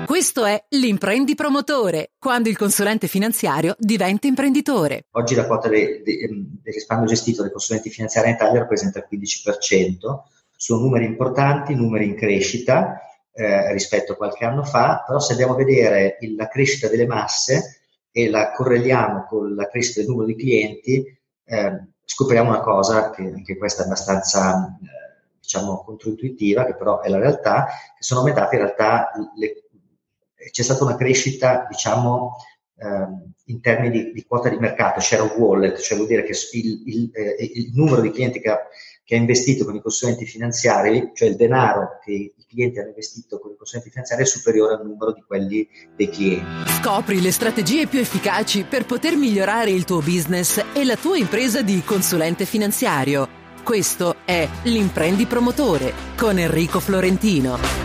Questo è l'Imprendi Promotore, quando il consulente finanziario diventa imprenditore. Oggi la quota del risparmio gestito dai consulenti finanziari in Italia rappresenta il 15%, sono numeri importanti, numeri in crescita rispetto a qualche anno fa, però se andiamo a vedere la crescita delle masse e la correliamo con la crescita del numero di clienti, scopriamo una cosa che anche questa è abbastanza controintuitiva, che però è la realtà, che sono aumentate in realtà c'è stata una crescita in termini di quota di mercato, share of wallet, cioè vuol dire che il numero di clienti che ha investito con i consulenti finanziari, cioè il denaro che i clienti hanno investito con i consulenti finanziari, è superiore al numero di quelli dei clienti. Scopri le strategie più efficaci per poter migliorare il tuo business e la tua impresa di consulente finanziario. Questo è l'Imprendi Promotore con Enrico Florentino.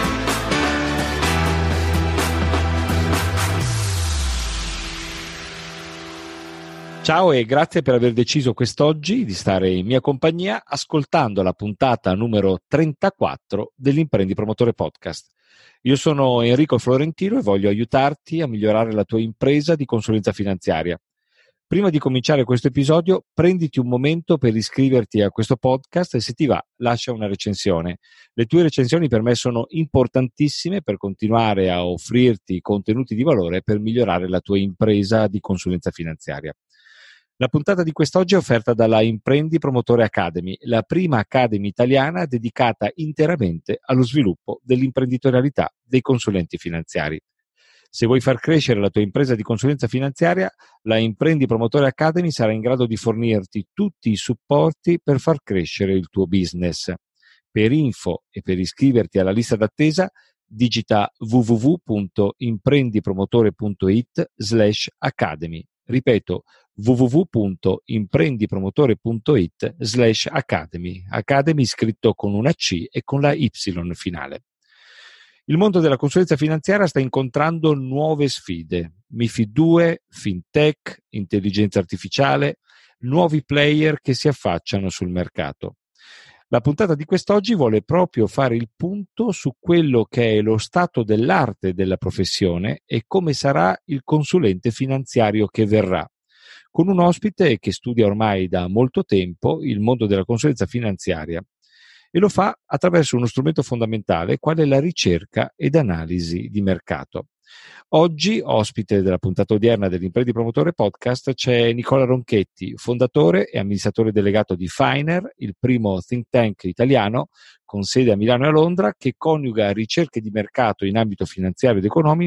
Ciao e grazie per aver deciso quest'oggi di stare in mia compagnia ascoltando la puntata numero 34 dell'Imprendi Promotore Podcast. Io sono Enrico Florentino e voglio aiutarti a migliorare la tua impresa di consulenza finanziaria. Prima di cominciare questo episodio, prenditi un momento per iscriverti a questo podcast e se ti va, lascia una recensione. Le tue recensioni per me sono importantissime per continuare a offrirti contenuti di valore per migliorare la tua impresa di consulenza finanziaria. La puntata di quest'oggi è offerta dalla Imprendi Promotore Academy, la prima academy italiana dedicata interamente allo sviluppo dell'imprenditorialità dei consulenti finanziari. Se vuoi far crescere la tua impresa di consulenza finanziaria, la Imprendi Promotore Academy sarà in grado di fornirti tutti i supporti per far crescere il tuo business. Per info e per iscriverti alla lista d'attesa, digita www.imprendipromotore.it/academy. Ripeto, www.imprendipromotore.it/academy. Academy scritto con una C e con la Y finale. Il mondo della consulenza finanziaria sta incontrando nuove sfide. MiFID 2, FinTech, intelligenza artificiale, nuovi player che si affacciano sul mercato. La puntata di quest'oggi vuole proprio fare il punto su quello che è lo stato dell'arte della professione e come sarà il consulente finanziario che verrà, con un ospite che studia ormai da molto tempo il mondo della consulenza finanziaria e lo fa attraverso uno strumento fondamentale quale la ricerca ed analisi di mercato. Oggi, ospite della puntata odierna dell'Imprendi Promotore Podcast, c'è Nicola Ronchetti, fondatore e amministratore delegato di Finer, il primo think tank italiano con sede a Milano e a Londra che coniuga ricerche di mercato in ambito finanziario ed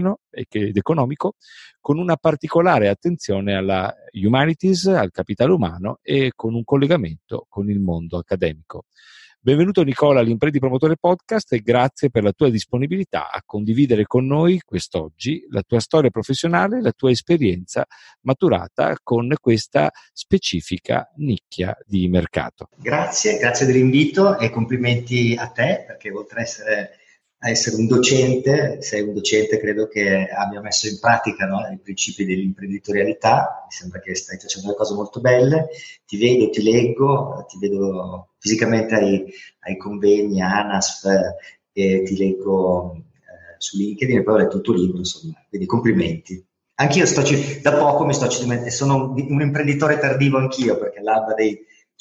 economico con una particolare attenzione alla humanities, al capitale umano e con un collegamento con il mondo accademico. Benvenuto Nicola all'Imprendi Promotore Podcast e grazie per la tua disponibilità a condividere con noi quest'oggi la tua storia professionale, la tua esperienza maturata con questa specifica nicchia di mercato. Grazie dell'invito e complimenti a te, perché oltre a essere un docente, sei un docente, credo che abbia messo in pratica, no, i principi dell'imprenditorialità. Mi sembra che stai facendo delle cose molto belle, ti vedo, ti leggo, ti vedo fisicamente ai convegni, a ANASF, e ti leggo su LinkedIn e poi ho letto il tuo libro, insomma, quindi complimenti. Anch'io da poco sono un imprenditore tardivo anch'io, perché all'alba dei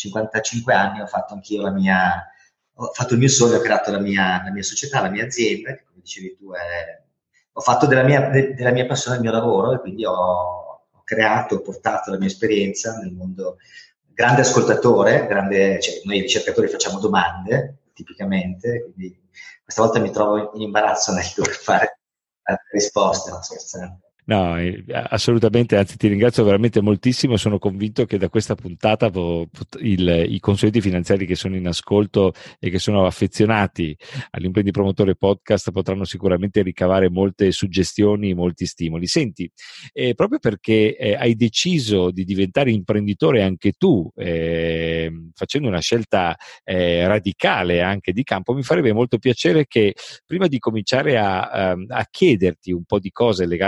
55 anni ho fatto anch'io il mio sogno, ho creato la mia società, la mia azienda, che come dicevi tu ho fatto della mia passione il mio lavoro e quindi ho portato la mia esperienza nel mondo. Grande ascoltatore, noi ricercatori facciamo domande, tipicamente, quindi questa volta mi trovo in imbarazzo nel dover fare risposte, no, scherzando. No, assolutamente, anzi ti ringrazio veramente moltissimo, sono convinto che da questa puntata i consulenti finanziari che sono in ascolto e che sono affezionati all'Imprendi Promotore Podcast potranno sicuramente ricavare molte suggestioni, molti stimoli. Senti, proprio perché hai deciso di diventare imprenditore anche tu, facendo una scelta radicale anche di campo, mi farebbe molto piacere che prima di cominciare a chiederti un po' di cose legate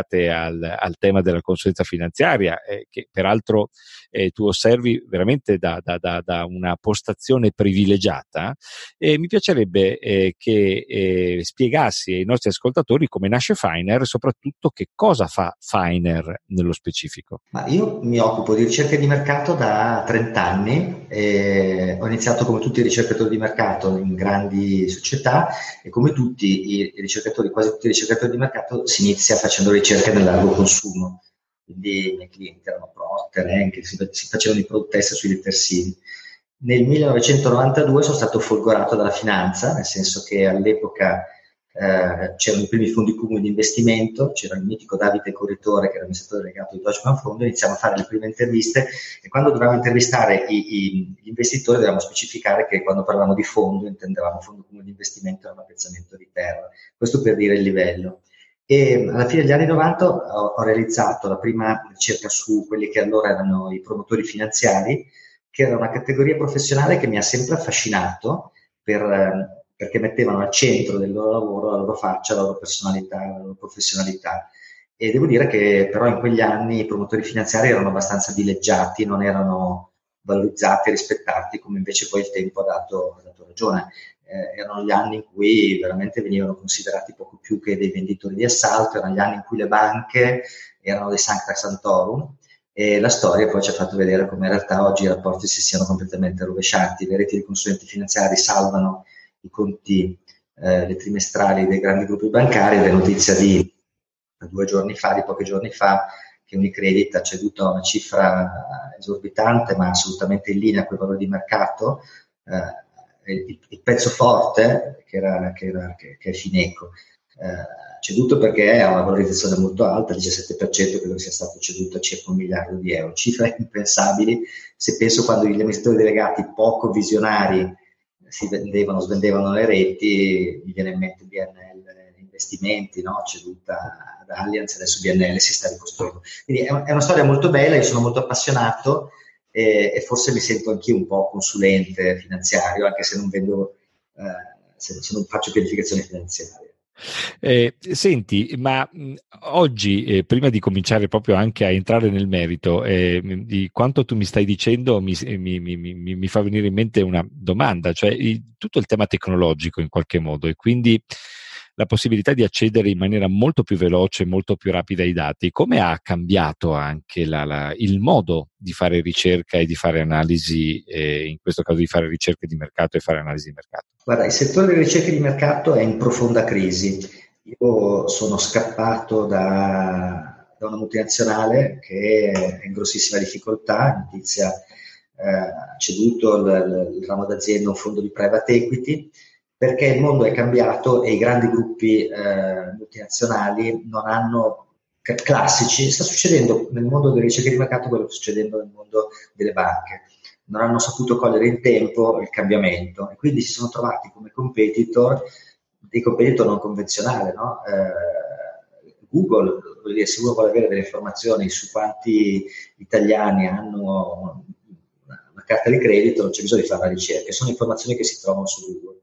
al tema della consulenza finanziaria, che peraltro tu osservi veramente da una postazione privilegiata, mi piacerebbe che spiegassi ai nostri ascoltatori come nasce Finer e soprattutto che cosa fa Finer nello specifico. Ma io mi occupo di ricerca di mercato da 30 anni, ho iniziato come tutti i ricercatori di mercato in grandi società e come tutti i ricercatori, quasi tutti i ricercatori di mercato, si inizia facendo ricerche nel largo consumo. Quindi i miei clienti erano Procter, Henkel, si facevano i product test sui detersivi. Nel 1992 sono stato folgorato dalla finanza, nel senso che all'epoca c'erano i primi fondi comuni di investimento, c'era il mitico Davide Corritore che era amministratore delegato di Deutsche Bank Fondo, iniziamo a fare le prime interviste e quando dovevamo intervistare gli investitori dovevamo specificare che quando parlavamo di fondo intendevamo fondo comune di investimento e un appezzamento di terra, questo per dire il livello. E alla fine degli anni 90 ho realizzato la prima ricerca su quelli che allora erano i promotori finanziari, che era una categoria professionale che mi ha sempre affascinato perché mettevano al centro del loro lavoro la loro faccia, la loro personalità, la loro professionalità. E devo dire che però in quegli anni i promotori finanziari erano abbastanza dileggiati, non erano valorizzati e rispettati come invece poi il tempo ha dato ragione. Erano gli anni in cui veramente venivano considerati poco più che dei venditori di assalto, erano gli anni in cui le banche erano dei sancta sanctorum e la storia poi ci ha fatto vedere come in realtà oggi i rapporti si siano completamente rovesciati. Le reti di consulenti finanziari salvano i conti, le trimestrali dei grandi gruppi bancari. La notizia di 2 giorni fa, di pochi giorni fa, che Unicredit ha ceduto a una cifra esorbitante ma assolutamente in linea con i valori di mercato, il pezzo forte che è Fineco, ceduto perché ha una valorizzazione molto alta, il 17%, credo sia stato ceduto a circa 1 miliardo di euro, cifre impensabili se penso quando gli amministratori delegati poco visionari svendevano le reti, mi viene in mente BNL Investimenti, no? Ceduta ad Allianz, adesso BNL si sta ricostruendo. Quindi è una storia molto bella, io sono molto appassionato e forse mi sento anch'io un po' consulente finanziario, anche se non vendo, se non faccio pianificazione finanziaria. Senti, ma oggi, prima di cominciare proprio anche a entrare nel merito di quanto tu mi stai dicendo, mi fa venire in mente una domanda, cioè tutto il tema tecnologico in qualche modo e quindi la possibilità di accedere in maniera molto più veloce, molto più rapida ai dati, come ha cambiato anche il modo di fare ricerca e di fare analisi, in questo caso di fare ricerche di mercato e fare analisi di mercato? Guarda, il settore delle ricerche di mercato è in profonda crisi. Io sono scappato da una multinazionale che è in grossissima difficoltà, Notizia ha ceduto il ramo d'azienda a un fondo di private equity, perché il mondo è cambiato e i grandi gruppi multinazionali non hanno classici. Sta succedendo nel mondo delle ricerche di mercato quello che sta succedendo nel mondo delle banche. Non hanno saputo cogliere in tempo il cambiamento e quindi si sono trovati come competitor, dei competitor non convenzionali, no? Google, vuol dire, se uno vuole avere delle informazioni su quanti italiani hanno una carta di credito non c'è bisogno di fare la ricerca, sono informazioni che si trovano su Google.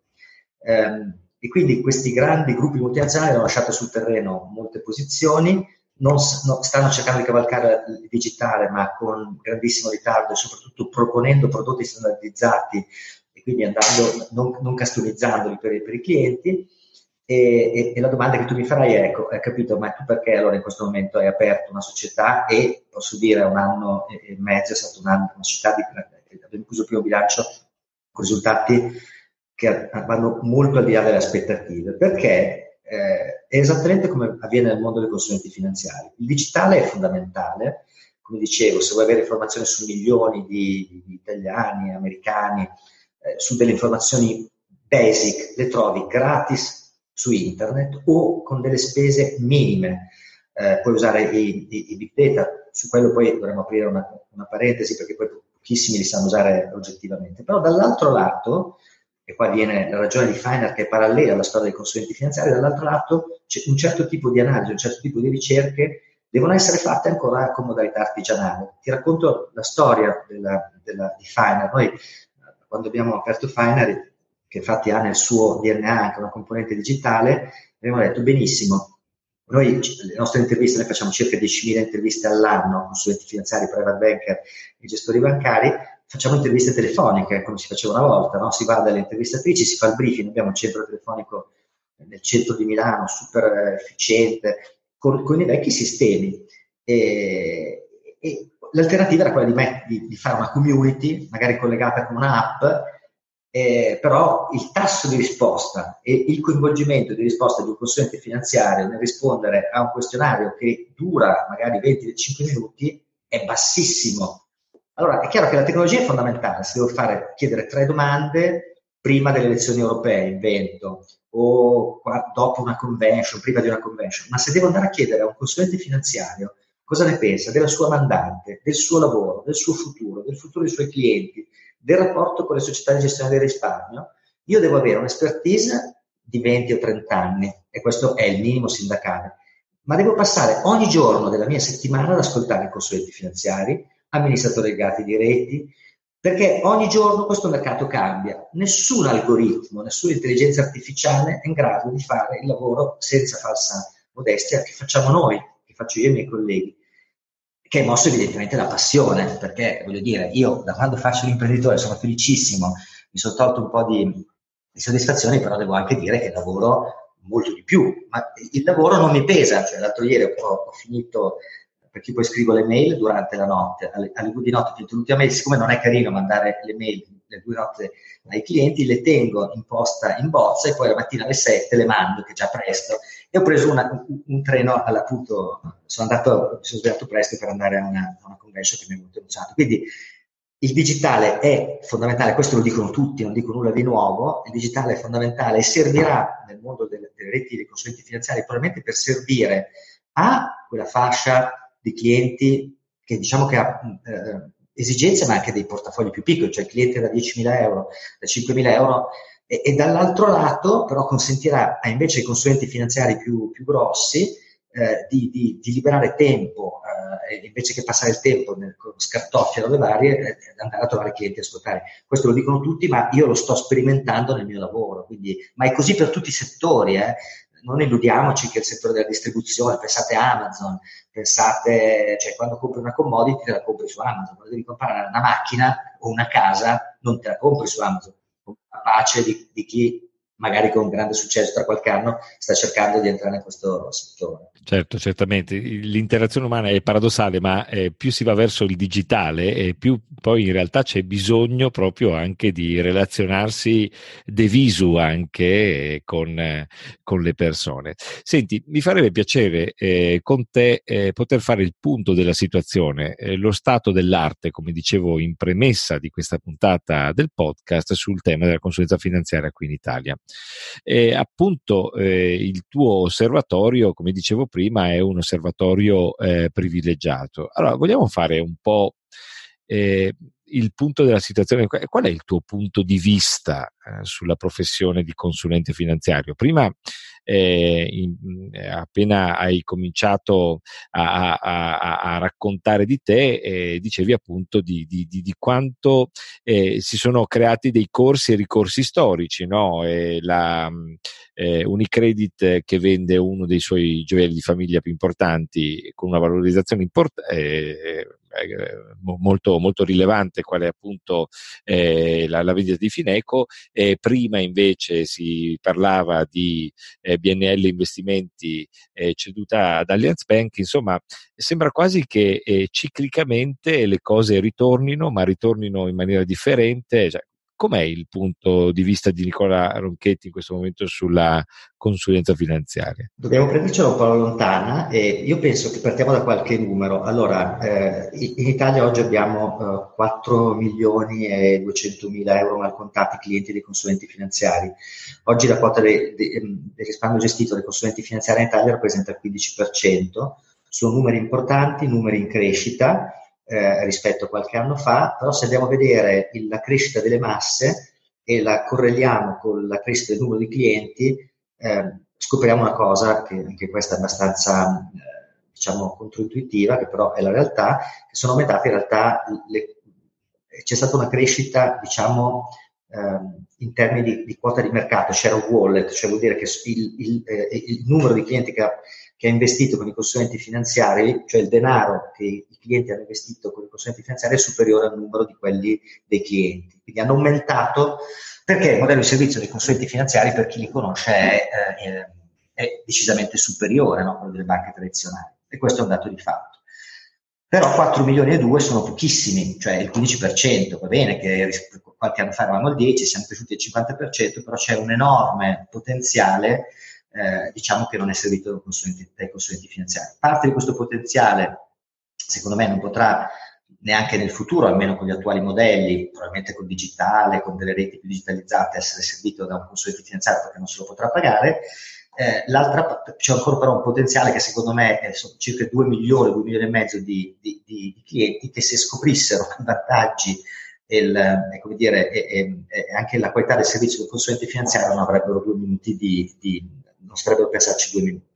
E quindi questi grandi gruppi multinazionali hanno lasciato sul terreno molte posizioni, stanno cercando di cavalcare il digitale ma con grandissimo ritardo e soprattutto proponendo prodotti standardizzati e quindi andando non customizzandoli per i clienti e la domanda che tu mi farai è, ecco, hai capito, ma tu perché allora in questo momento hai aperto una società e posso dire 1 anno e mezzo è stato una società abbiamo chiuso il primo bilancio con risultati che vanno molto al di là delle aspettative, perché è esattamente come avviene nel mondo dei consulenti finanziari. Il digitale è fondamentale, come dicevo, se vuoi avere informazioni su milioni di italiani, americani, su delle informazioni basic, le trovi gratis su internet o con delle spese minime. Puoi usare i big data, su quello poi dovremmo aprire una parentesi perché poi pochissimi li sanno usare oggettivamente, però dall'altro lato, e qua viene la ragione di Finer che è parallela alla storia dei consulenti finanziari, dall'altro lato c'è un certo tipo di analisi, un certo tipo di ricerche devono essere fatte ancora con modalità artigianale. Ti racconto la storia di Finer. Noi quando abbiamo aperto Finer, che infatti ha nel suo DNA anche una componente digitale, abbiamo detto benissimo, Noi, le nostre interviste, noi facciamo circa 10.000 interviste all'anno, consulenti finanziari, private banker e gestori bancari, facciamo interviste telefoniche, come si faceva una volta, no? Si va dalle intervistatrici, si fa il briefing, abbiamo un centro telefonico nel centro di Milano, super efficiente, con i vecchi sistemi. E l'alternativa era quella di fare una community, magari collegata con un'app, però il tasso di risposta e il coinvolgimento di risposta di un consulente finanziario nel rispondere a un questionario che dura magari 20-25 minuti è bassissimo. Allora, è chiaro che la tecnologia è fondamentale, se devo chiedere 3 domande prima delle elezioni europee, invento, o dopo una convention, prima di una convention, ma se devo andare a chiedere a un consulente finanziario cosa ne pensa della sua mandante, del suo lavoro, del suo futuro, del futuro dei suoi clienti, del rapporto con le società di gestione del risparmio, io devo avere un'expertise di 20 o 30 anni, e questo è il minimo sindacale, ma devo passare ogni giorno della mia settimana ad ascoltare i consulenti finanziari, amministratori delegati diretti, perché ogni giorno questo mercato cambia. Nessun algoritmo, nessuna intelligenza artificiale è in grado di fare il lavoro senza falsa modestia che facciamo noi, che faccio io e i miei colleghi, che è mosso evidentemente da passione, perché voglio dire, io da quando faccio l'imprenditore sono felicissimo, mi sono tolto un po' di soddisfazione, però devo anche dire che lavoro molto di più, ma il lavoro non mi pesa, cioè l'altro ieri ho finito, perché poi scrivo le mail durante la notte, alle 2 di notte ho finito l'ultima mail, siccome non è carino mandare le mail le 2 di notte ai clienti, le tengo in posta in bozza e poi la mattina alle 7 le mando, che è già presto, e ho preso un treno appunto, mi sono svegliato presto per andare a una convention che mi è molto emozionato. Quindi il digitale è fondamentale, questo lo dicono tutti, non dico nulla di nuovo, il digitale è fondamentale e servirà nel mondo delle reti dei consulenti finanziari probabilmente per servire a quella fascia di clienti che diciamo che ha esigenze ma anche dei portafogli più piccoli, cioè il cliente da 10.000 euro, da 5.000 euro, e dall'altro lato però consentirà a invece ai consulenti finanziari più grossi di liberare tempo, invece che passare il tempo con scartoffie robe varie, andare a trovare clienti e ascoltare. Questo lo dicono tutti, ma io lo sto sperimentando nel mio lavoro, quindi, ma è così per tutti i settori, non illudiamoci che il settore della distribuzione, pensate a Amazon, pensate, cioè quando compri una commodity te la compri su Amazon, quando devi comprare una macchina o una casa non te la compri su Amazon, con la pace di chi magari con grande successo tra qualche anno sta cercando di entrare in questo settore. Certo, certamente. L'interazione umana è paradossale, ma più si va verso il digitale e più poi in realtà c'è bisogno proprio anche di relazionarsi de visu anche con le persone. Senti, mi farebbe piacere con te poter fare il punto della situazione, lo stato dell'arte, come dicevo in premessa di questa puntata del podcast, sul tema della consulenza finanziaria qui in Italia. Appunto il tuo osservatorio, come dicevo prima, è un osservatorio privilegiato. Allora, vogliamo fare un po' il punto della situazione. Qual è il tuo punto di vista sulla professione di consulente finanziario? Prima, appena hai cominciato a raccontare di te, dicevi appunto di quanto si sono creati dei corsi e ricorsi storici, no? La Unicredit, che vende uno dei suoi gioielli di famiglia più importanti con una valorizzazione molto, molto rilevante, quale è appunto la vendita di Fineco. Prima invece si parlava di BNL Investimenti ceduta ad Allianz Bank. Insomma, sembra quasi che ciclicamente le cose ritornino, ma ritornino in maniera differente. Cioè, com'è il punto di vista di Nicola Ronchetti in questo momento sulla consulenza finanziaria? Dobbiamo prendercela un po' lontana e io penso che partiamo da qualche numero. Allora, in Italia oggi abbiamo 4 milioni e 200.000 euro malcontati clienti dei consulenti finanziari. Oggi la quota del risparmio gestito dai consulenti finanziari in Italia rappresenta il 15%. Sono numeri importanti, numeri in crescita rispetto a qualche anno fa, però se andiamo a vedere la crescita delle masse e la correliamo con la crescita del numero di clienti, scopriamo una cosa che anche questa è abbastanza diciamo controintuitiva, che però è la realtà, che sono aumentate in realtà c'è stata una crescita diciamo in termini di quota di mercato, share of wallet, cioè vuol dire che il numero di clienti che ha che ha investito con i consulenti finanziari, cioè il denaro che i clienti hanno investito con i consulenti finanziari è superiore al numero di quelli dei clienti. Quindi hanno aumentato, perché il modello di servizio dei consulenti finanziari, per chi li conosce, è decisamente superiore, no, a quello delle banche tradizionali. E questo è un dato di fatto. Però 4 milioni e 2 sono pochissimi, cioè il 15%, va bene che qualche anno fa eravamo al 10%, siamo cresciuti al 50%, però c'è un enorme potenziale, diciamo, che non è servito dai consulenti finanziari. Parte di questo potenziale, secondo me, non potrà neanche nel futuro, almeno con gli attuali modelli, probabilmente con digitale, con delle reti più digitalizzate, essere servito da un consulente finanziario, perché non se lo potrà pagare. C'è ancora però un potenziale che secondo me sono circa 2 milioni e mezzo di clienti che, se scoprissero i vantaggi e anche la qualità del servizio del consulente finanziario, non avrebbero 2 minuti non sarebbero pensarci 2 minuti.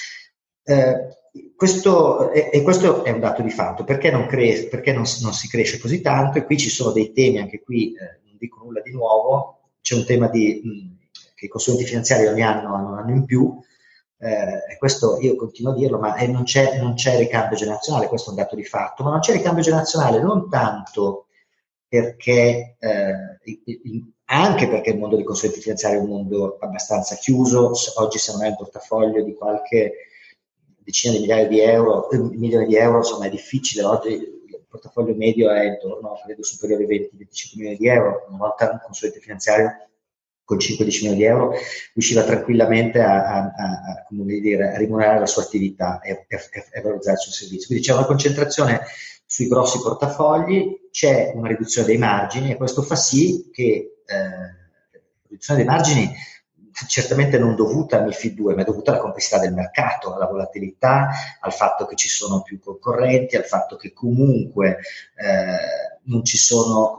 Questo è un dato di fatto. Perché non si cresce così tanto? E qui ci sono dei temi, anche qui non dico nulla di nuovo. C'è un tema che i consulenti finanziari ogni anno hanno un anno in più, e questo io continuo a dirlo, ma non c'è ricambio generazionale, questo è un dato di fatto, ma non c'è ricambio generazionale non tanto perché, anche perché il mondo dei consulenti finanziari è un mondo abbastanza chiuso. Oggi, se non hai un portafoglio di qualche decina di milioni di euro, insomma, è difficile. Oggi il portafoglio medio è intorno, credo, superiore ai 20-25 milioni di euro. Una volta un consulente finanziario con 5-10 milioni di euro riusciva tranquillamente a rimunerare la sua attività e valorizzare il suo servizio. Quindi c'è una concentrazione sui grossi portafogli, c'è una riduzione dei margini, e questo fa sì che la riduzione dei margini, certamente non dovuta al MiFID 2, ma è dovuta alla complessità del mercato, alla volatilità, al fatto che ci sono più concorrenti, al fatto che comunque non ci sono,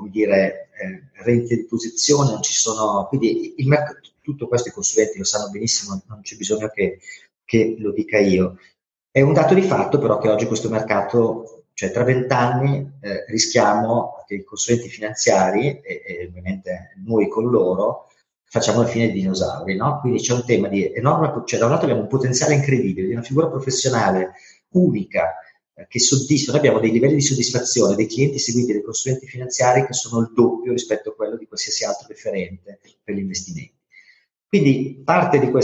rendite di posizione, non ci sono, quindi il mercato, tutto questo i consulenti lo sanno benissimo, non c'è bisogno che lo dica io. È un dato di fatto però che oggi questo mercato, cioè tra 20 anni rischiamo che i consulenti finanziari, e ovviamente noi con loro, facciamo la fine dei dinosauri, no? Quindi c'è un tema di enorme, cioè da un lato abbiamo un potenziale incredibile di una figura professionale unica, che soddisfa. Noi abbiamo dei livelli di soddisfazione dei clienti seguiti dai consulenti finanziari che sono il doppio rispetto a quello di qualsiasi altro referente per gli investimenti. Quindi parte di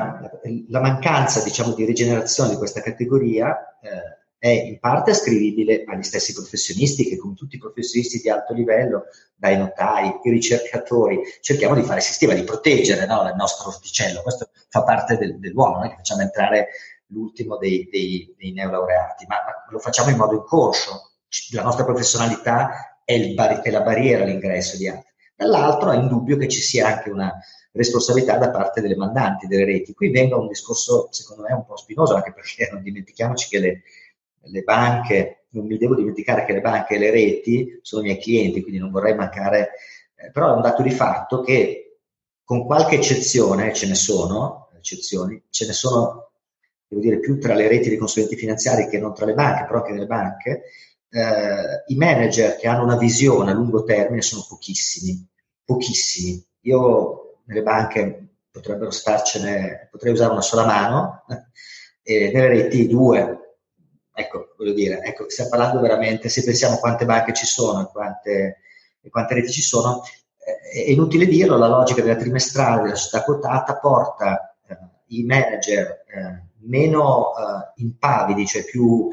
la mancanza, diciamo, di rigenerazione di questa categoria è in parte ascrivibile agli stessi professionisti, che, come tutti i professionisti di alto livello, dai notai, i ricercatori, cerchiamo di fare sistema, di proteggere, no, il nostro orticello. Questo fa parte dell'uomo, non è che facciamo entrare l'ultimo dei neolaureati, ma lo facciamo in modo inconscio. La nostra professionalità è la barriera all'ingresso di altri. Dall'altro è indubbio che ci sia anche una responsabilità da parte delle mandanti delle reti. Qui venga un discorso, secondo me, un po' spinoso, anche perché non dimentichiamoci che le banche, non mi devo dimenticare che le banche e le reti sono i miei clienti, quindi non vorrei mancare, però è un dato di fatto che, con qualche eccezione, ce ne sono eccezioni, ce ne sono, devo dire, più tra le reti dei consulenti finanziari che non tra le banche, però anche nelle banche, i manager che hanno una visione a lungo termine sono pochissimi. Io nelle banche potrei usare una sola mano, e nelle reti 2. Ecco, voglio dire, stiamo parlando veramente, se pensiamo quante banche ci sono e quante reti ci sono, è inutile dirlo, la logica della trimestrale della società quotata porta i manager meno impavidi, cioè più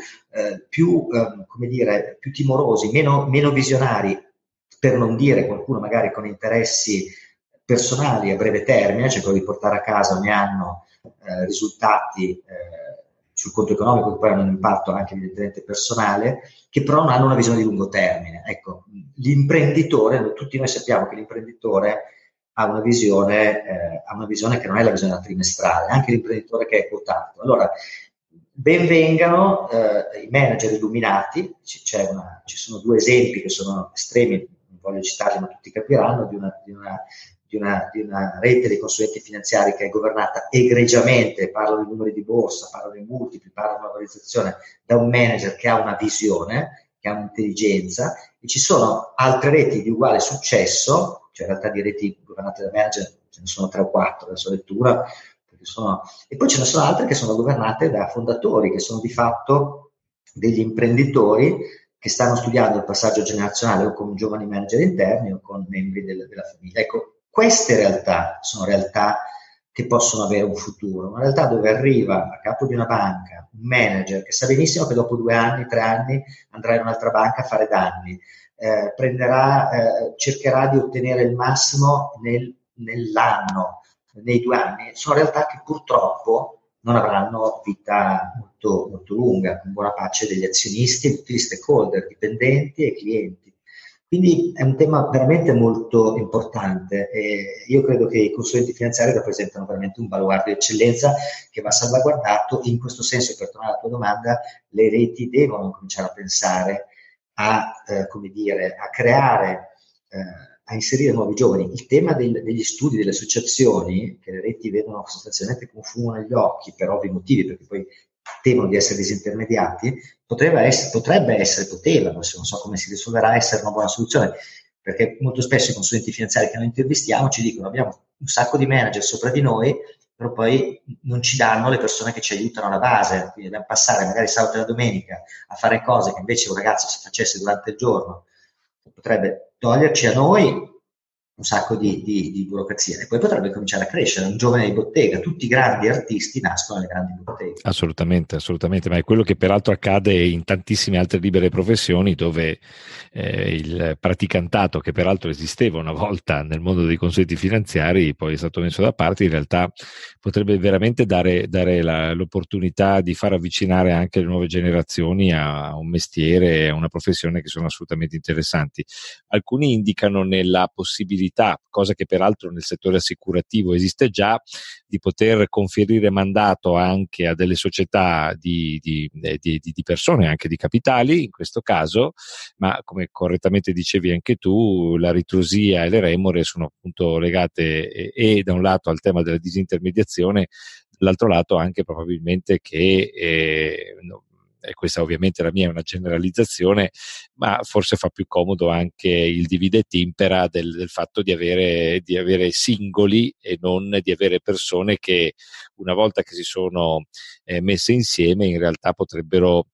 timorosi, meno visionari, per non dire qualcuno magari con interessi personali a breve termine, cioè quello di portare a casa ogni anno risultati sul conto economico, che poi hanno un impatto anche evidentemente personale, che però non hanno una visione di lungo termine. Ecco, l'imprenditore, tutti noi sappiamo che l'imprenditore ha una visione che non è la visione trimestrale, anche l'imprenditore che è quotato. Allora, ben vengano i manager illuminati. Ci sono 2 esempi che sono estremi, non voglio citarli, ma tutti capiranno, di una rete dei consulenti finanziari che è governata egregiamente, parlano di numeri di borsa, parlano di multipli, parlano di valorizzazione, da un manager che ha una visione, che ha un'intelligenza, e ci sono altre reti di uguale successo, cioè in realtà di reti governate da manager ce ne sono 3 o 4, adesso lettura, perché E poi ce ne sono altre che sono governate da fondatori, che sono di fatto degli imprenditori che stanno studiando il passaggio generazionale o con giovani manager interni o con membri della famiglia. Ecco, queste realtà sono realtà che possono avere un futuro, una realtà dove arriva a capo di una banca un manager che sa benissimo che dopo 2 anni, 3 anni andrà in un'altra banca a fare danni, cercherà di ottenere il massimo nell'anno, nei 2 anni. Sono realtà che purtroppo non avranno vita molto, molto lunga, con buona pace degli azionisti e tutti gli stakeholder, dipendenti e clienti. Quindi è un tema veramente molto importante e io credo che i consulenti finanziari rappresentano veramente un baluardo di eccellenza che va salvaguardato. In questo senso, per tornare alla tua domanda, le reti devono cominciare a pensare a creare, a inserire nuovi giovani. Il tema degli studi, delle associazioni, che le reti vedono sostanzialmente con fumo negli occhi per ovvi motivi, perché poi temono di essere disintermediati, poteva, non so come si risolverà, essere una buona soluzione, perché molto spesso i consulenti finanziari che noi intervistiamo ci dicono: abbiamo un sacco di manager sopra di noi, però poi non ci danno le persone che ci aiutano alla base, quindi dobbiamo passare magari sabato e la domenica a fare cose che invece un ragazzo se facesse durante il giorno potrebbe toglierci a noi un sacco di burocrazia, e poi potrebbe cominciare a crescere un giovane di bottega. Tutti i grandi artisti nascono nelle grandi botteghe. Assolutamente, assolutamente, ma è quello che peraltro accade in tantissime altre libere professioni, dove il praticantato, che peraltro esisteva una volta nel mondo dei consulenti finanziari, poi è stato messo da parte, in realtà potrebbe veramente dare l'opportunità di far avvicinare anche le nuove generazioni a un mestiere, a una professione che sono assolutamente interessanti. Alcuni indicano nella possibilità, cosa che peraltro nel settore assicurativo esiste già, di poter conferire mandato anche a delle società di persone, anche di capitali in questo caso, ma come correttamente dicevi anche tu, la ritrosia e le remore sono appunto legate e da un lato al tema della disintermediazione, dall'altro lato anche probabilmente che e questa ovviamente la mia è una generalizzazione, ma forse fa più comodo anche il divide et impera del fatto di avere singoli e non di avere persone che una volta che si sono messe insieme in realtà potrebbero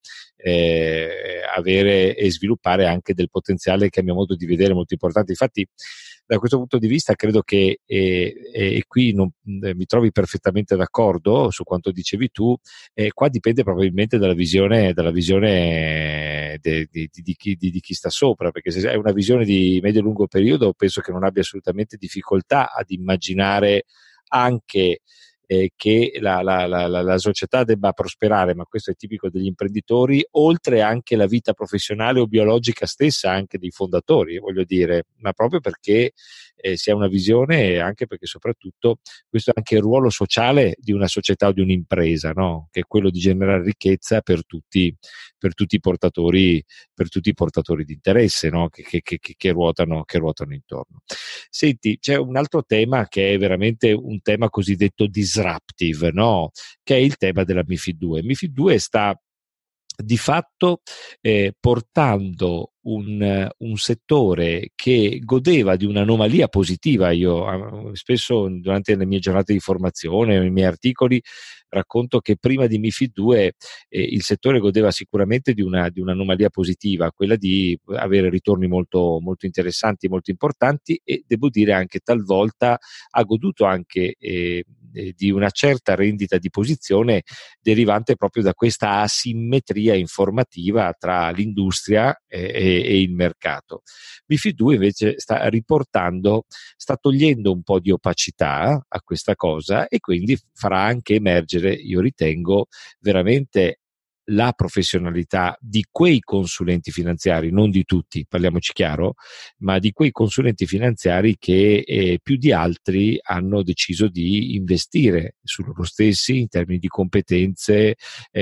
avere e sviluppare anche del potenziale che a mio modo di vedere molto importante. Infatti da questo punto di vista credo che e qui mi trovi perfettamente d'accordo su quanto dicevi tu, qua dipende probabilmente dalla visione di chi sta sopra, perché se hai una visione di medio-lungo periodo penso che non abbia assolutamente difficoltà ad immaginare anche che la società debba prosperare, ma questo è tipico degli imprenditori, oltre anche la vita professionale o biologica stessa anche dei fondatori, voglio dire, ma proprio perché si ha una visione e anche perché soprattutto questo è anche il ruolo sociale di una società o di un'impresa, no? Che è quello di generare ricchezza per tutti i portatori di interesse, no? che ruotano intorno. Senti, c'è un altro tema che è veramente un tema cosiddetto disruptive, no? Che è il tema della MiFID 2. MiFID 2 sta di fatto portando un settore che godeva di un'anomalia positiva. Io spesso durante le mie giornate di formazione, nei miei articoli, racconto che prima di MiFID 2 il settore godeva sicuramente di un'anomalia positiva, quella di avere ritorni molto, molto interessanti, molto importanti, e devo dire anche talvolta ha goduto anche di una certa rendita di posizione derivante proprio da questa asimmetria informativa tra l'industria e il mercato. MiFID 2 invece sta togliendo un po' di opacità a questa cosa e quindi farà anche emergere, io ritengo, veramente la professionalità di quei consulenti finanziari, non di tutti, parliamoci chiaro, ma di quei consulenti finanziari che più di altri hanno deciso di investire su loro stessi in termini di competenze,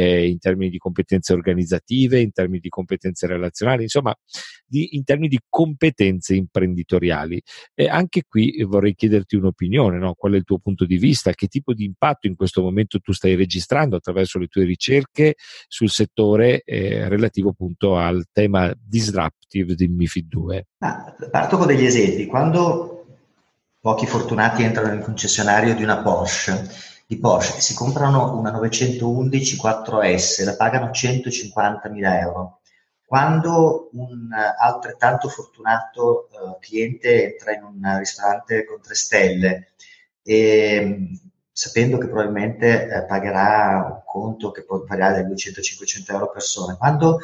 organizzative, in termini di competenze relazionali, insomma, in termini di competenze imprenditoriali. E anche qui vorrei chiederti un'opinione, no? Qual è il tuo punto di vista? Che tipo di impatto in questo momento tu stai registrando attraverso le tue ricerche sul settore relativo appunto al tema disruptive di MiFID 2? Parto con degli esempi. Quando pochi fortunati entrano nel concessionario di una Porsche, di Porsche, si comprano una 911 4S, la pagano 150.000 euro. Quando un altrettanto fortunato cliente entra in un ristorante con 3 stelle e sapendo che probabilmente pagherà un conto che può variare dai 200-500 euro a persona, quando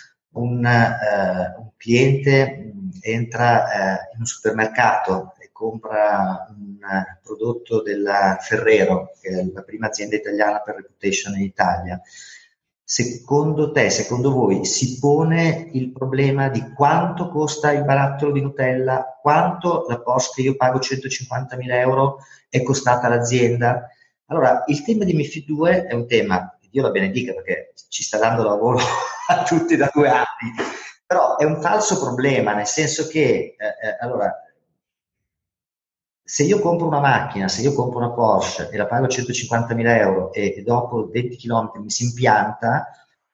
un cliente entra in un supermercato e compra un prodotto della Ferrero, che è la prima azienda italiana per reputation in Italia, secondo te, secondo voi, si pone il problema di quanto costa il barattolo di Nutella, quanto la Porsche che io pago 150.000 euro è costata all'azienda? Allora, il tema di MiFID 2 è un tema, Dio la benedica perché ci sta dando lavoro a tutti da 2 anni, però è un falso problema, nel senso che, allora, se io compro una macchina, se io compro una Porsche e la pago 150.000 euro e dopo 20 km mi si impianta,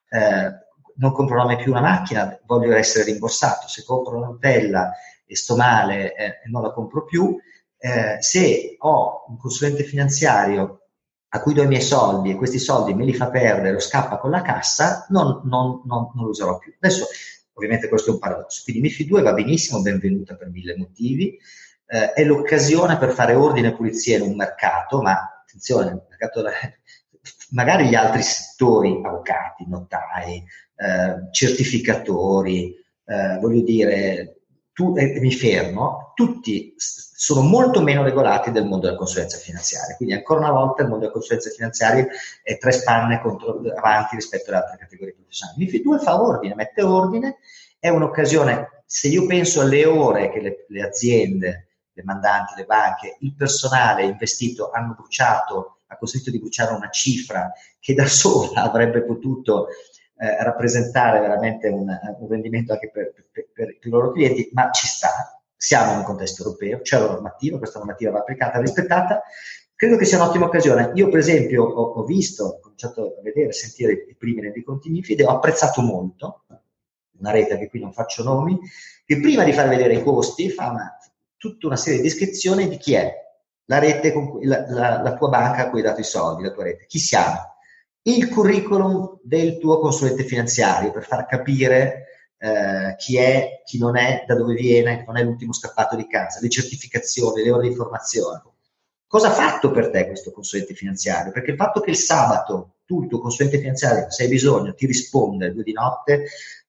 non comprerò mai più una macchina, voglio essere rimborsato. Se compro una Nutella e sto male, non la compro più. Se ho un consulente finanziario a cui do i miei soldi e questi soldi me li fa perdere o scappa con la cassa, non lo userò più. Adesso, ovviamente questo è un paradosso, quindi MiFID 2 va benissimo, benvenuta per 1000 motivi, è l'occasione per fare ordine e pulizia in un mercato, ma attenzione, il mercato, magari gli altri settori, avvocati, notai, certificatori, voglio dire, mi fermo, tutti sono molto meno regolati del mondo della consulenza finanziaria, quindi ancora una volta il mondo della consulenza finanziaria è 3 spanne avanti rispetto alle altre categorie professionali. MiFID 2 fa ordine, mette ordine, è un'occasione, se io penso alle ore che le aziende, le mandanti, le banche, il personale investito ha consentito di bruciare una cifra che da sola avrebbe potuto rappresentare veramente un rendimento anche per i loro clienti, ma ci sta, siamo in un contesto europeo, c'è la normativa, questa normativa va applicata e rispettata, credo che sia un'ottima occasione. Io per esempio ho visto, ho cominciato a vedere, a sentire i primi rendiconti MiFID e ho apprezzato molto una rete che qui non faccio nomi, che prima di far vedere i costi fa tutta una serie di descrizioni di chi è la rete con cui, la tua banca a cui hai dato i soldi, la tua rete, chi siamo, il curriculum del tuo consulente finanziario per far capire chi è, chi non è, da dove viene, non è l'ultimo scappato di casa, le certificazioni, le ore di formazione. Cosa ha fatto per te questo consulente finanziario? Perché il fatto che il sabato tu, il tuo consulente finanziario, se hai bisogno, ti risponde alle 2 di notte,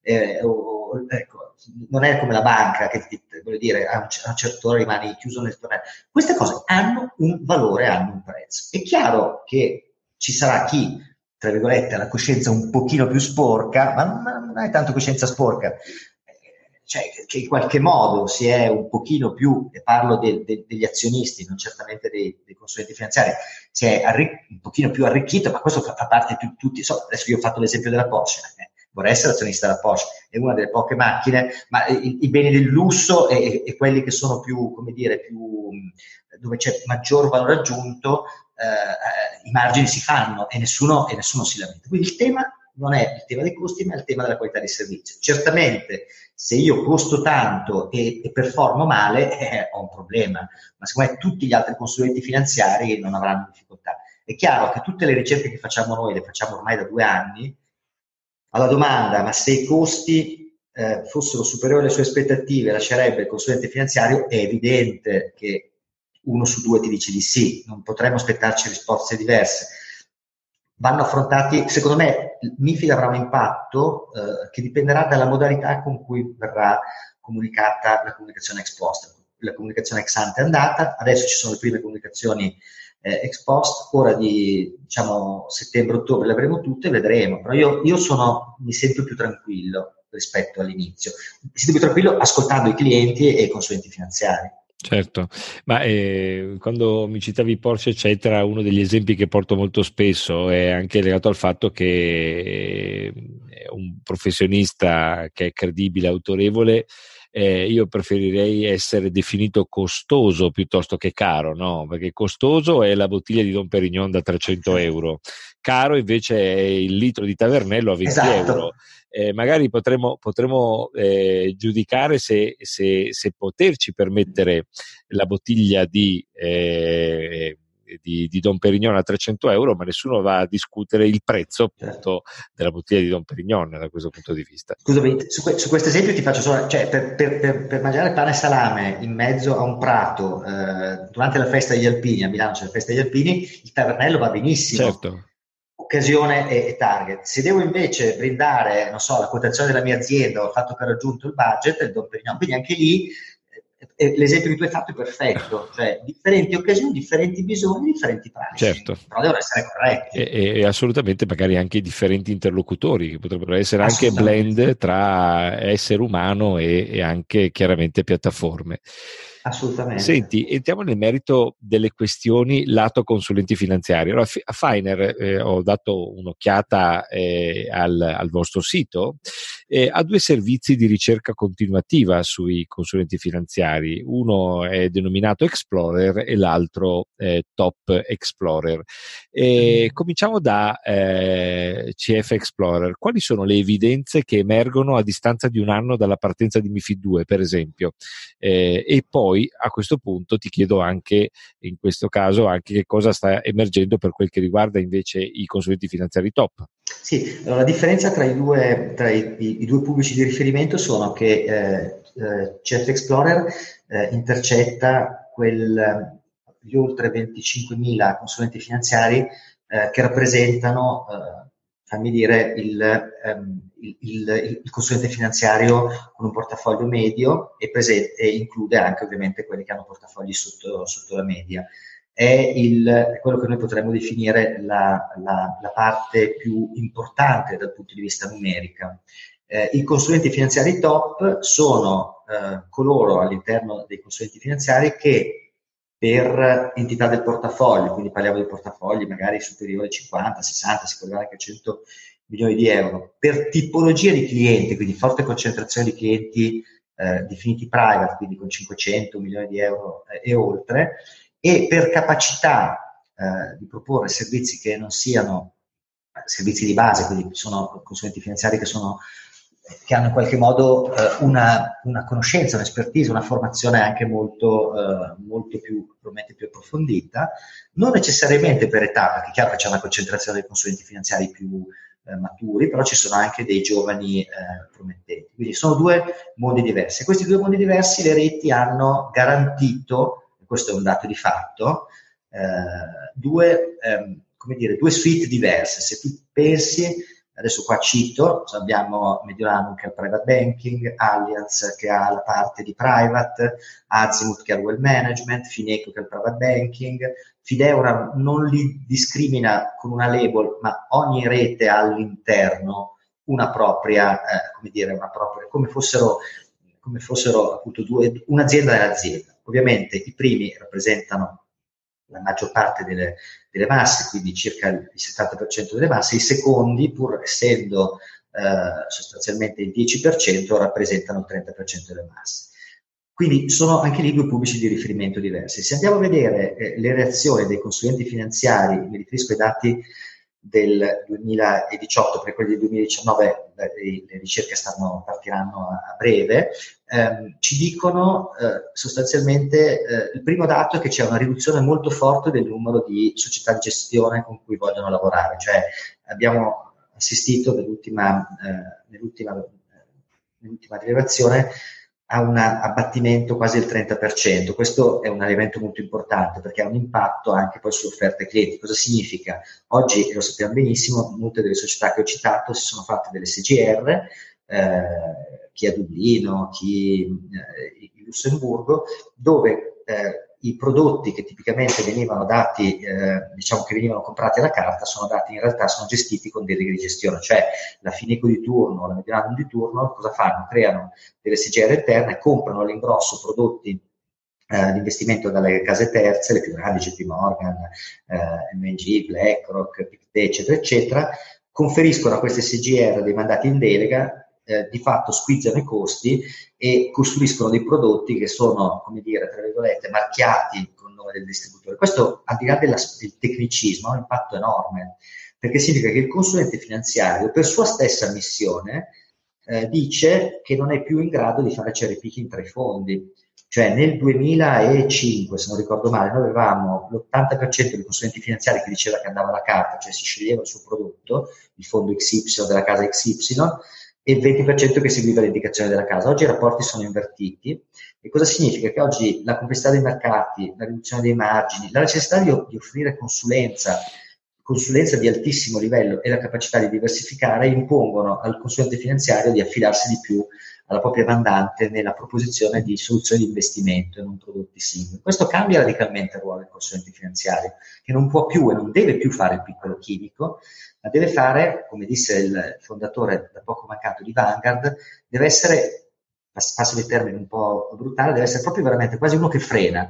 ecco, non è come la banca che voglio dire, a un certo ora rimani chiuso nel torneo. Queste cose hanno un valore, hanno un prezzo. È chiaro che ci sarà chi, tra virgolette, ha la coscienza un pochino più sporca, ma non è tanto coscienza sporca, cioè che in qualche modo si è un pochino più, e parlo degli azionisti, non certamente dei consulenti finanziari, si è un pochino più arricchito, ma questo fa parte di tutti. Adesso io ho fatto l'esempio della Porsche, vorrei essere azionista della Porsche, è una delle poche macchine, ma i beni del lusso e quelli che sono più, come dire, più dove c'è maggior valore aggiunto, i margini si fanno e nessuno si lamenta. Quindi il tema non è il tema dei costi, ma è il tema della qualità di servizio. Certamente, se io costo tanto e performo male, ho un problema, ma secondo me tutti gli altri consulenti finanziari non avranno difficoltà. È chiaro che tutte le ricerche che facciamo noi, le facciamo ormai da 2 anni, alla domanda, ma se i costi fossero superiori alle sue aspettative, lascerebbe il consulente finanziario, è evidente che 1 su 2 ti dice di sì, non potremmo aspettarci risposte diverse. Vanno affrontati, secondo me, il MiFID avrà un impatto che dipenderà dalla modalità con cui verrà comunicata la comunicazione ex post. La comunicazione ex ante è andata, adesso ci sono le prime comunicazioni ex post, ora di settembre-ottobre le avremo tutte, vedremo, però io mi sento più tranquillo rispetto all'inizio, mi sento più tranquillo ascoltando i clienti e i consulenti finanziari. Certo, ma quando mi citavi Porsche eccetera, uno degli esempi che porto molto spesso è anche legato al fatto che un professionista che è credibile, autorevole, io preferirei essere definito costoso piuttosto che caro, no? Perché costoso è la bottiglia di Dom Pérignon da 300 euro, caro invece è il litro di Tavernello a 20 euro. Magari potremmo giudicare se poterci permettere la bottiglia di di Dom Pérignon a 300 euro, ma nessuno va a discutere il prezzo appunto della bottiglia di Dom Pérignon da questo punto di vista. Scusami, su questo esempio ti faccio solo, cioè per mangiare pane e salame in mezzo a un prato durante la festa degli Alpini, a Milano c'è la festa degli Alpini, il tavernello va benissimo. Certo. Occasione e target. Se devo invece brindare, non so, la quotazione della mia azienda o il fatto che ho raggiunto il budget, il Dom Pérignon, quindi anche lì l'esempio che tu hai fatto è perfetto, cioè differenti occasioni, differenti bisogni, differenti prezzi, certo. Però devono essere corretti. E assolutamente magari anche differenti interlocutori, che potrebbero essere anche blend tra essere umano e anche chiaramente piattaforme. Assolutamente. Senti, entriamo nel merito delle questioni lato consulenti finanziari. Allora, a Finer ho dato un'occhiata al vostro sito, ha 2 servizi di ricerca continuativa sui consulenti finanziari. Uno è denominato Explorer e l'altro Top Explorer. Cominciamo da CF Explorer. Quali sono le evidenze che emergono a distanza di un anno dalla partenza di MiFID 2, per esempio? E poi a questo punto ti chiedo anche, in questo caso, anche che cosa sta emergendo per quel che riguarda invece i consulenti finanziari top. Sì, allora, la differenza tra i due pubblici di riferimento sono che CF Explorer intercetta gli oltre 25.000 consulenti finanziari che rappresentano, fammi dire, il consulente finanziario con un portafoglio medio e include anche ovviamente quelli che hanno portafogli sotto la media. È quello che noi potremmo definire la parte più importante dal punto di vista numerico. I consulenti finanziari top sono coloro all'interno dei consulenti finanziari che per entità del portafoglio, quindi parliamo di portafogli magari superiori a 50, 60, si può arrivare anche a 100 milioni di euro, per tipologia di clienti, quindi forte concentrazione di clienti definiti private, quindi con 500 milioni di euro e oltre, e per capacità di proporre servizi che non siano servizi di base, quindi sono consulenti finanziari che hanno in qualche modo una conoscenza, un'expertise, una formazione anche molto probabilmente più approfondita, non necessariamente per età, perché è chiaro che c'è una concentrazione dei consulenti finanziari più maturi, però ci sono anche dei giovani promettenti. Quindi sono 2 mondi diversi. Questi 2 mondi diversi le reti hanno garantito, e questo è un dato di fatto, due suite diverse. Se tu pensi, adesso qua cito, abbiamo Mediolanum che ha il private banking, Allianz che ha la parte di private, Azimut che ha il wealth management, Fineco che ha il private banking, Fideuram non li discrimina con una label, ma ogni rete ha all'interno una propria, come fossero appunto un'azienda nell'azienda. Ovviamente i primi rappresentano la maggior parte delle masse, quindi circa il 70% delle masse, i secondi, pur essendo sostanzialmente il 10%, rappresentano il 30% delle masse. Quindi sono anche lì 2 pubblici di riferimento diversi. Se andiamo a vedere le reazioni dei consulenti finanziari, mi riferisco ai dati del 2018, perché quelli del 2019 le ricerche partiranno a breve, ci dicono sostanzialmente il primo dato è che c'è una riduzione molto forte del numero di società di gestione con cui vogliono lavorare, cioè abbiamo assistito nell'ultima rilevazione a un abbattimento quasi del 30%. Questo è un elemento molto importante perché ha un impatto anche poi sull'offerta ai clienti. Cosa significa? Oggi, lo sappiamo benissimo, molte delle società che ho citato si sono fatte delle SGR, chi a Dublino, chi in Lussemburgo, dove i prodotti che tipicamente venivano dati, che venivano comprati alla carta, sono gestiti con deleghe di gestione, cioè la Fineco di turno, la Mediolanum di turno, cosa fanno? Creano delle SGR interne, comprano all'ingrosso prodotti di investimento dalle case terze, le più grandi, JP Morgan, M&G, BlackRock, Pictet, eccetera, eccetera, conferiscono a queste SGR dei mandati in delega, di fatto squizzano i costi e costruiscono dei prodotti che sono, come dire, tra virgolette, marchiati con il nome del distributore. Questo, al di là del tecnicismo, ha un impatto enorme, perché significa che il consulente finanziario, per sua stessa missione, dice che non è più in grado di fare cherry picking tra i fondi, Cioè nel 2005, se non ricordo male, noi avevamo l'80% dei consulenti finanziari che diceva che andava alla carta, cioè si sceglieva il suo prodotto, il fondo XY della casa XY, e il 20% che seguiva l'indicazione della casa. Oggi i rapporti sono invertiti. E cosa significa? Che oggi la complessità dei mercati, la riduzione dei margini, la necessità di offrire consulenza di altissimo livello e la capacità di diversificare impongono al consulente finanziario di affidarsi di più alla propria mandante nella proposizione di soluzioni di investimento e non prodotti singoli. Questo cambia radicalmente il ruolo del consulente finanziario, che non può più e non deve più fare il piccolo chimico, ma deve fare, come disse il fondatore da poco mancato di Vanguard, deve essere, passo il termine un po' brutale, deve essere proprio veramente quasi uno che frena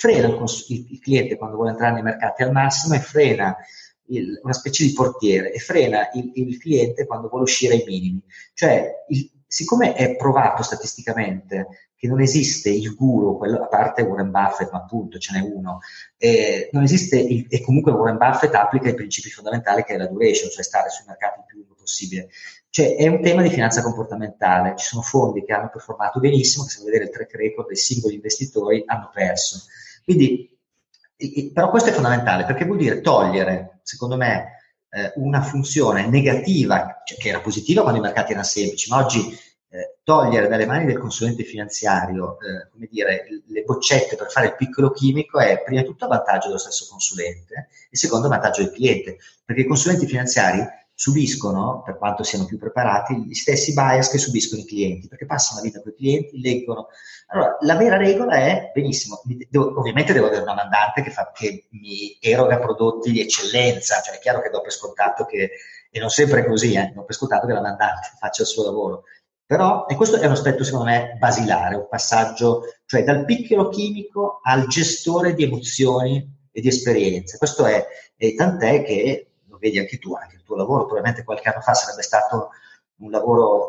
il cliente quando vuole entrare nei mercati al massimo e frena una specie di portiere e frena il cliente quando vuole uscire ai minimi. Cioè, siccome è provato statisticamente che non esiste il guru, quello, a parte Warren Buffett, ma appunto ce n'è uno, non esiste e comunque Warren Buffett applica i principi fondamentali che è la duration, cioè stare sui mercati il più lungo possibile. Cioè è un tema di finanza comportamentale, ci sono fondi che hanno performato benissimo, che se vedere il track record dei singoli investitori hanno perso. Quindi, però questo è fondamentale perché vuol dire togliere, secondo me, una funzione negativa, cioè, che era positiva quando i mercati erano semplici, ma oggi togliere dalle mani del consulente finanziario come dire, le boccette per fare il piccolo chimico è prima di tutto a vantaggio dello stesso consulente e secondo a vantaggio del cliente, perché i consulenti finanziari subiscono, per quanto siano più preparati, gli stessi bias che subiscono i clienti, perché passano la vita con i clienti, leggono. Allora, la vera regola è, benissimo, ovviamente devo avere una mandante che mi eroga prodotti di eccellenza, cioè è chiaro che do per scontato che, e non sempre è così, do per scontato che la mandante faccia il suo lavoro. Però, e questo è un aspetto secondo me basilare, un passaggio, cioè dal piccolo chimico al gestore di emozioni e di esperienze. Questo è tant'è che, lo vedi anche tu, anche il tuo lavoro, probabilmente qualche anno fa sarebbe stato un lavoro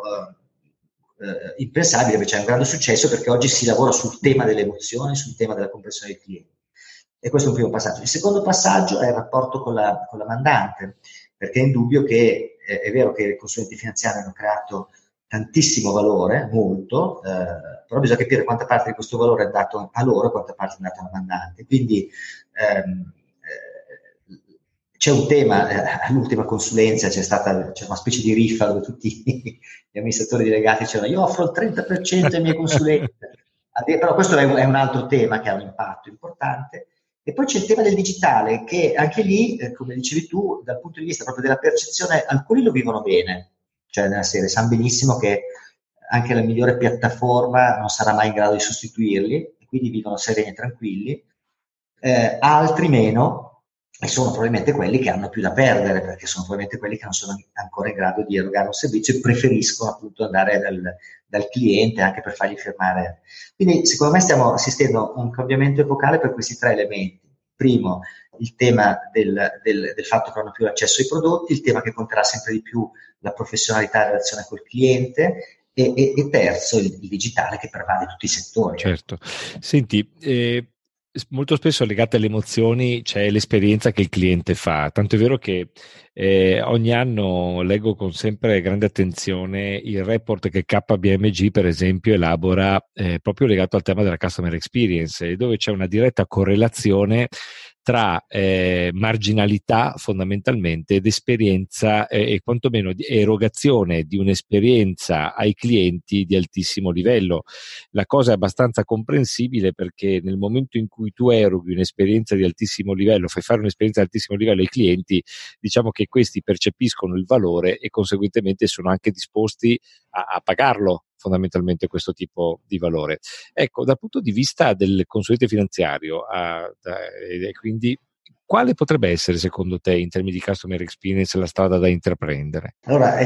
impensabile, invece è un grande successo perché oggi si lavora sul tema delle emozioni, sul tema della comprensione del cliente. E questo è un primo passaggio. Il secondo passaggio è il rapporto con la mandante, perché è indubbio che è vero che i consulenti finanziari hanno creato tantissimo valore, molto, però bisogna capire quanta parte di questo valore è andato a loro e quanta parte è andata alla mandante. Quindi c'è un tema, all'ultima consulenza c'è una specie di riffa dove tutti gli amministratori delegati dicevano io offro il 30% ai miei consulenti, però questo è un altro tema che ha un impatto importante. E poi c'è il tema del digitale, che anche lì, come dicevi tu, dal punto di vista proprio della percezione, alcuni lo vivono bene, cioè nella serie sanno benissimo che anche la migliore piattaforma non sarà mai in grado di sostituirli, e quindi vivono sereni e tranquilli, altri meno, e sono probabilmente quelli che hanno più da perdere, perché sono probabilmente quelli che non sono ancora in grado di erogare un servizio e preferiscono appunto andare dal cliente anche per fargli firmare. Quindi secondo me stiamo assistendo a un cambiamento epocale per questi tre elementi. Primo, il tema del fatto che hanno più accesso ai prodotti, il tema che conterà sempre di più la professionalità in relazione col cliente, e terzo, il digitale che pervade tutti i settori. Certo. Senti, molto spesso legate alle emozioni c'è l'esperienza che il cliente fa, tanto è vero che ogni anno leggo con sempre grande attenzione il report che KPMG per esempio elabora proprio legato al tema della customer experience, dove c'è una diretta correlazione tra marginalità fondamentalmente ed esperienza e quantomeno di erogazione di un'esperienza ai clienti di altissimo livello. La cosa è abbastanza comprensibile perché nel momento in cui tu eroghi un'esperienza di altissimo livello, fai fare un'esperienza di altissimo livello ai clienti, diciamo che questi percepiscono il valore e conseguentemente sono anche disposti a pagarlo fondamentalmente questo tipo di valore. Ecco, dal punto di vista del consulente finanziario, quindi quale potrebbe essere secondo te in termini di customer experience la strada da intraprendere? Allora,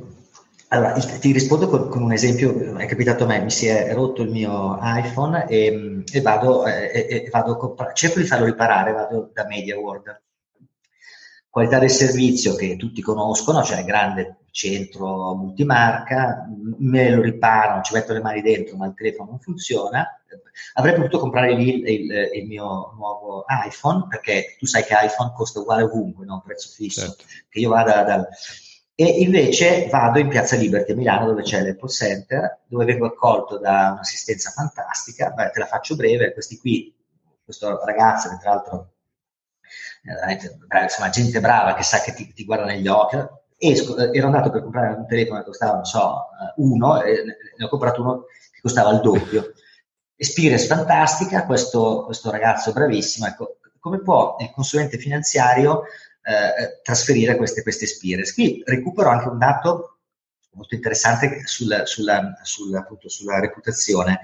ti rispondo con un esempio. È capitato a me, mi si è rotto il mio iPhone e vado a comprare, cerco di farlo riparare, vado da MediaWorld. Qualità del servizio che tutti conoscono, cioè grande centro multimarca, me lo riparano, ci metto le mani dentro ma il telefono non funziona. Avrei potuto comprare lì il mio nuovo iPhone, perché tu sai che iPhone costa uguale ovunque, no? Un prezzo fisso, certo. Che io vada E invece vado in Piazza Liberty a Milano, dove c'è l'Apple Center, dove vengo accolto da un'assistenza fantastica. Beh, te la faccio breve, questo ragazzo che tra l'altro veramente insomma, gente brava che sa che ti guarda negli occhi. Ero andato per comprare un telefono che costava, non so, uno, e ne ho comprato uno che costava il doppio. Experience fantastica, questo ragazzo bravissimo. Ecco, come può il consulente finanziario trasferire queste experience? Qui recupero anche un dato molto interessante appunto, sulla reputazione.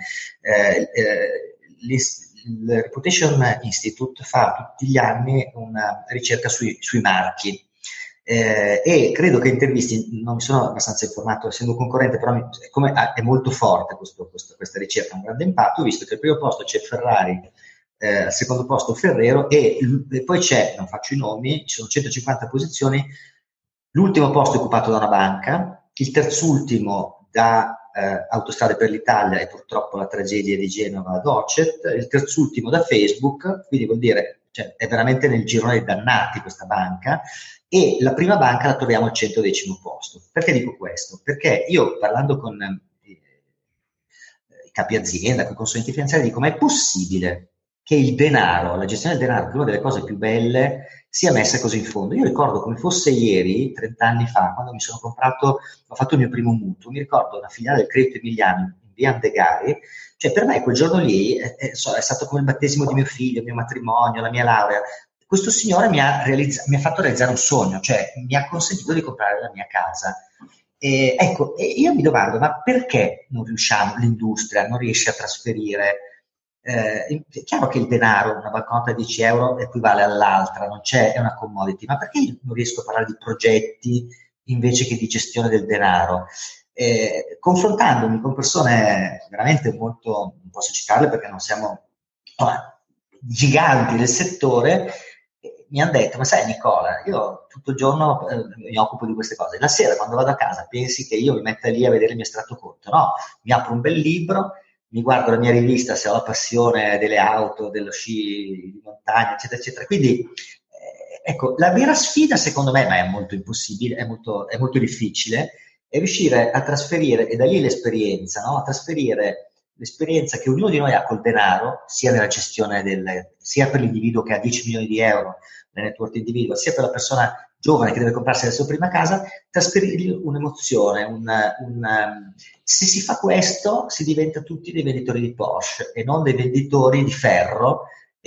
Il Reputation Institute fa tutti gli anni una ricerca sui marchi. E credo che intervisti, non mi sono abbastanza informato essendo concorrente, però è molto forte questa ricerca, ha un grande impatto. Ho visto che al primo posto c'è Ferrari, al secondo posto Ferrero e poi c'è, non faccio i nomi, ci sono 150 posizioni, l'ultimo posto è occupato da una banca, il terzultimo da Autostrade per l'Italia e purtroppo la tragedia di Genova Docet, il terzultimo da Facebook, quindi vuol dire, cioè, è veramente nel girone dei dannati questa banca, e la prima banca la troviamo al 110° posto. Perché dico questo? Perché io, parlando con i capi azienda, con i consulenti finanziari, dico: ma è possibile che il denaro, la gestione del denaro, che è una delle cose più belle, sia messa così in fondo? Io ricordo come fosse ieri, 30 anni fa, quando ho fatto il mio primo mutuo, mi ricordo una filiale del Credito Emiliano in via Andegari. Cioè, per me quel giorno lì è stato come il battesimo di mio figlio, il mio matrimonio, la mia laurea. Questo signore mi ha fatto realizzare un sogno, cioè mi ha consentito di comprare la mia casa. E io mi domando, ma perché non riusciamo, l'industria non riesce a trasferire? È chiaro che il denaro, una banconota di 10 euro equivale all'altra, è una commodity, ma perché io non riesco a parlare di progetti invece che di gestione del denaro? Confrontandomi con persone veramente molto, non posso citarle perché non siamo giganti del settore, mi hanno detto: ma sai Nicola, io tutto il giorno mi occupo di queste cose, la sera quando vado a casa pensi che io mi metta lì a vedere il mio estratto conto? No, mi apro un bel libro, mi guardo la mia rivista se ho la passione delle auto, dello sci di montagna, eccetera, eccetera. Quindi ecco, la vera sfida secondo me, ma è molto impossibile, è molto difficile, è riuscire a trasferire, e da lì l'esperienza, no? A trasferire l'esperienza che ognuno di noi ha col denaro, sia nella gestione sia per l'individuo che ha 10 milioni di euro nel network individuo, sia per la persona giovane che deve comprarsi la sua prima casa, trasferirgli un'emozione, se si fa questo si diventa tutti dei venditori di Porsche e non dei venditori di ferro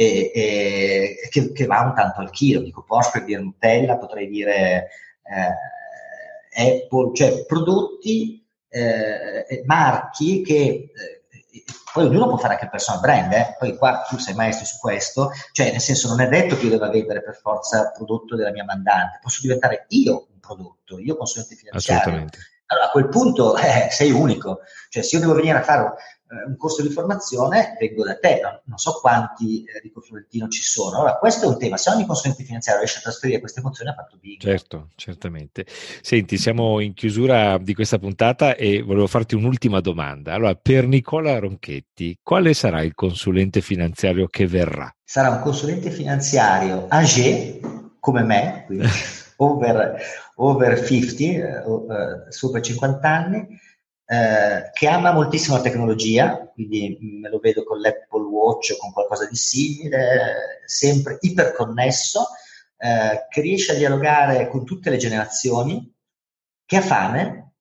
che va un tanto al chilo. Dico Porsche per dire Nutella, potrei dire Apple, cioè prodotti, marchi che poi ognuno può fare anche il personal brand, poi qua tu sei maestro su questo, cioè nel senso non è detto che io debba vendere per forza il prodotto della mia mandante, posso diventare io un prodotto, io consulente finanziario. Assolutamente. Allora a quel punto sei unico, cioè se io devo venire a fare un corso di formazione vengo da te, non so quanti Enrico Florentino ci sono. Allora questo è un tema, se ogni consulente finanziario riesce a trasferire queste emozioni ha fatto bingo. Certo, certamente. Senti, siamo in chiusura di questa puntata e volevo farti un'ultima domanda. Allora, per Nicola Ronchetti, quale sarà il consulente finanziario che verrà? Sarà un consulente finanziario âgé, come me, quindi over 50, sopra 50 anni, che ama moltissimo la tecnologia, quindi me lo vedo con l'Apple Watch o con qualcosa di simile, sempre iperconnesso, che riesce a dialogare con tutte le generazioni, che ha fame,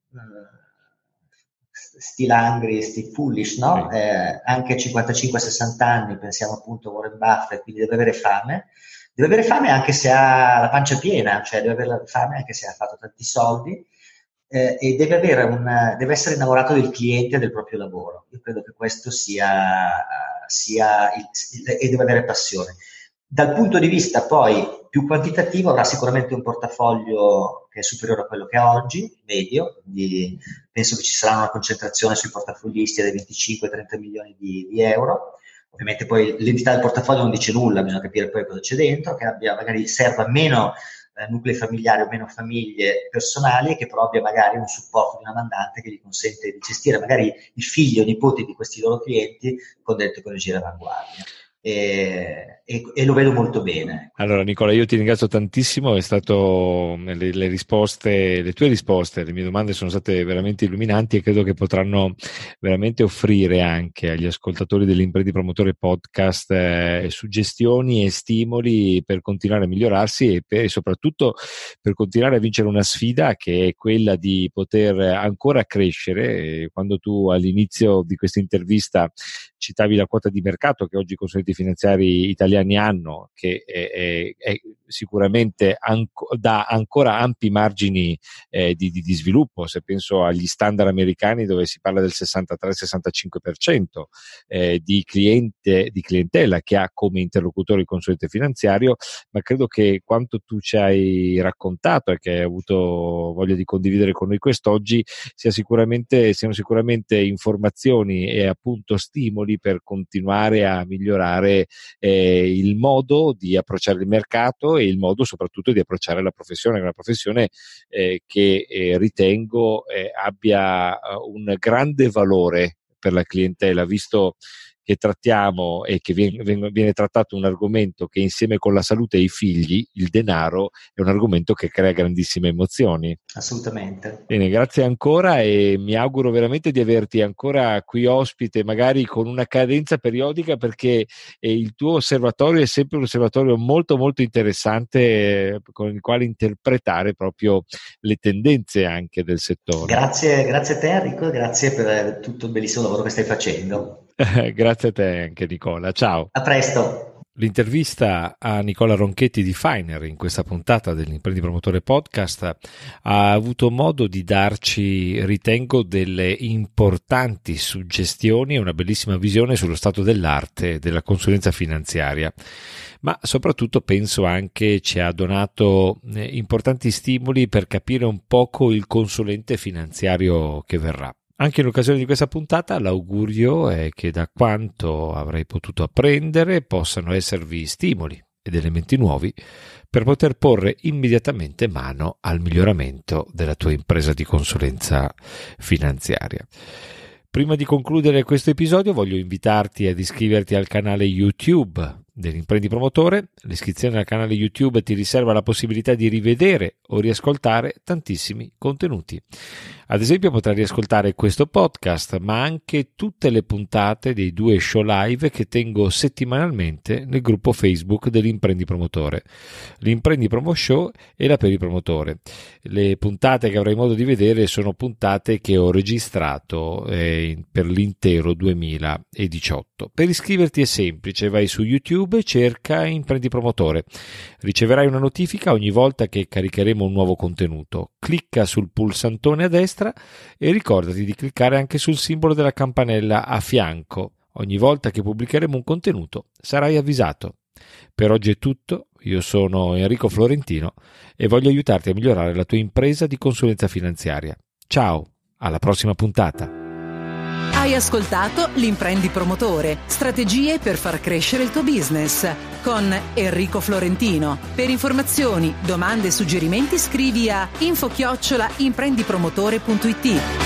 still hungry, still foolish, no? Anche a 55-60 anni, pensiamo appunto a Warren Buffett, quindi deve avere fame anche se ha la pancia piena, cioè deve avere fame anche se ha fatto tanti soldi, e deve essere innamorato del cliente e del proprio lavoro. Io credo che questo e deve avere passione. Dal punto di vista poi più quantitativo avrà sicuramente un portafoglio che è superiore a quello che ha oggi, medio, quindi penso che ci sarà una concentrazione sui portafoglisti dai 25-30 milioni di euro. Ovviamente poi l'entità del portafoglio non dice nulla, bisogna capire poi cosa c'è dentro, che magari serva meno nuclei familiari o meno famiglie personali, che però abbia magari un supporto di una mandante che gli consente di gestire magari il figlio o nipoti di questi loro clienti con delle tecnologie d'avanguardia. e lo vedo molto bene. Allora Nicola, io ti ringrazio tantissimo, è stato le tue risposte, le mie domande sono state veramente illuminanti e credo che potranno veramente offrire anche agli ascoltatori dell'Imprendi Promotore Podcast suggestioni e stimoli per continuare a migliorarsi e soprattutto per continuare a vincere una sfida che è quella di poter ancora crescere. Quando tu all'inizio di questa intervista citavi la quota di mercato che oggi i consulenti finanziari italiani hanno, che è sicuramente dà ancora ampi margini di sviluppo. Se penso agli standard americani, dove si parla del 63-65% di clientela che ha come interlocutore il consulente finanziario, ma credo che quanto tu ci hai raccontato e che hai avuto voglia di condividere con noi quest'oggi siano sicuramente informazioni e appunto stimoli per continuare a migliorare il modo di approcciare il mercato e il modo soprattutto di approcciare la professione, una professione che ritengo abbia un grande valore per la clientela, visto che trattiamo e che viene trattato un argomento che insieme con la salute e i figli, il denaro, è un argomento che crea grandissime emozioni. Assolutamente. Bene, grazie ancora e mi auguro veramente di averti ancora qui ospite, magari con una cadenza periodica, perché il tuo osservatorio è sempre un osservatorio molto molto interessante con il quale interpretare proprio le tendenze anche del settore. Grazie a te Enrico, grazie per tutto il bellissimo lavoro che stai facendo. Grazie a te anche Nicola, ciao. A presto. L'intervista a Nicola Ronchetti di Finer in questa puntata dell'Imprendi Promotore Podcast ha avuto modo di darci, ritengo, delle importanti suggestioni e una bellissima visione sullo stato dell'arte della consulenza finanziaria, ma soprattutto penso anche ci ha donato importanti stimoli per capire un poco il consulente finanziario che verrà. Anche in occasione di questa puntata l'augurio è che da quanto avrai potuto apprendere possano esservi stimoli ed elementi nuovi per poter porre immediatamente mano al miglioramento della tua impresa di consulenza finanziaria. Prima di concludere questo episodio voglio invitarti ad iscriverti al canale YouTube dell'Imprendi Promotore. L'iscrizione al canale YouTube ti riserva la possibilità di rivedere o riascoltare tantissimi contenuti. Ad esempio potrai riascoltare questo podcast, ma anche tutte le puntate dei 2 show live che tengo settimanalmente nel gruppo Facebook dell'Imprendi Promotore, l'Imprendi Promo Show e la Peri Promotore. Le puntate che avrai modo di vedere sono puntate che ho registrato per l'intero 2018. Per iscriverti è semplice, vai su YouTube e cerca Imprendi Promotore. Riceverai una notifica ogni volta che caricheremo un nuovo contenuto. Clicca sul pulsantone a destra e ricordati di cliccare anche sul simbolo della campanella a fianco. Ogni volta che pubblicheremo un contenuto sarai avvisato. Per oggi è tutto, io sono Enrico Florentino e voglio aiutarti a migliorare la tua impresa di consulenza finanziaria. Ciao, alla prossima puntata. Hai ascoltato l'Imprendi Promotore, strategie per far crescere il tuo business con Enrico Florentino. Per informazioni, domande e suggerimenti scrivi a info@imprendipromotore.it.